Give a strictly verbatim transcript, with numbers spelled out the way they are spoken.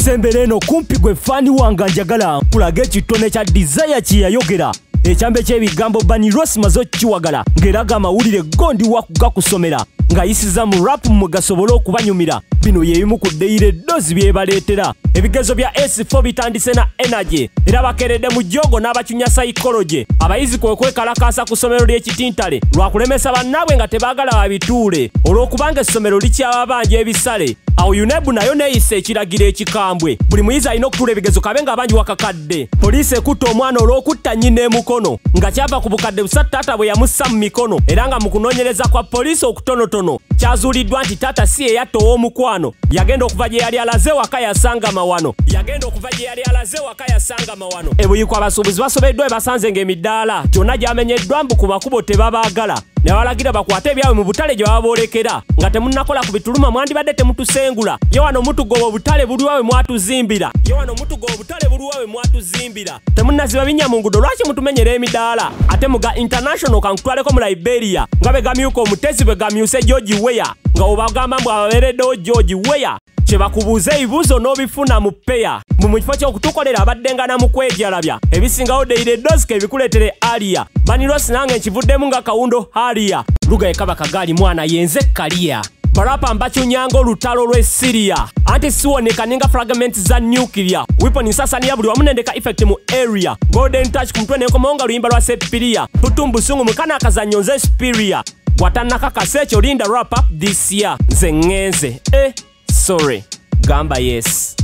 Sembere no kumpi gwe fani wanga njagala kulage kitone kya desire kiyayogera ekyambe ky'ebigambo Bani Ross mazo kiwagala ngeraga amawulire gondi wakuga kusomera nga yisiza mu rap mu gasobola okubanyumira bino yebimu ku deire dozi byebaleetera ebigezo bya S four bitandise na energy era bakerede mu jogo n'abachunya psychology abayizi kwekwekalakasa ku ssomero ly'ekitintale lwakulemesa bannabwe nga tebaagala babituule olw'okubanga essomero likyababanja ebisale awo U N E B nayo neeyisa ekiragiro ekikambwe buli muyizi alina okutuula ebigezo kabe nga abangi wakakadde poliisi ekutta omwana olw'okutta nnyina emukono nga kyava ku bukadde busatu taata bwe yamussa mu mikono era nga mu kunoonyereza kwa poliisi okutonotono kyazuuliddwa nti taata si yeyatta ow'omukwano yagenda okuva gye yali alaze waka yasanga mawano yagenda okuva gye yali alaze waka yasanga mawano ebuyiko abasuubuzi basobeddwa ebasanze ng'emidaala gyonna gyamenyeddwa mbu ku makubo tebabaagala ne balagira bakwate ebyabwe mu butale gye baboolekera nga temunnakola ku bituluma mwandibadde temutusengula ye wano mutugoba obutale buliwawe mwatuzimbira ye wano mutugoba obutale buliwawe mwatuzimbira temunnaziba binnyamungudo lwaki mutumenyera emidaala ate muga international kankutwaleko mu Liberia nga be gamyuka omutezi bwe gamyuse George Weah nga obagamba mbu ababeereddewo George Weah kyebakubuuza ebibuuzo n'obifuna mu peya mu kifo ky'okutukolera abaddengana mu kwejalabya ebisingawo deire dosika ebikuleetere aliya Bani Ross nange nkivuddemu nga kawundo aliya lugaye kabaka gaali mwana yenze kaliya barapa mbachunyanga olutalo lw'e Syria anti siwoneka ninga fragments za nuclear weapon nsasaniya buli wamu nendeka effect mu area golden touch ku mutwe nenkomawo nga luyimba lwa sepiria tutumbusungu mukana akazannyo nze superior watannakakasa ekyo linda wrap up this year nze ngenze eh sorry gamba yes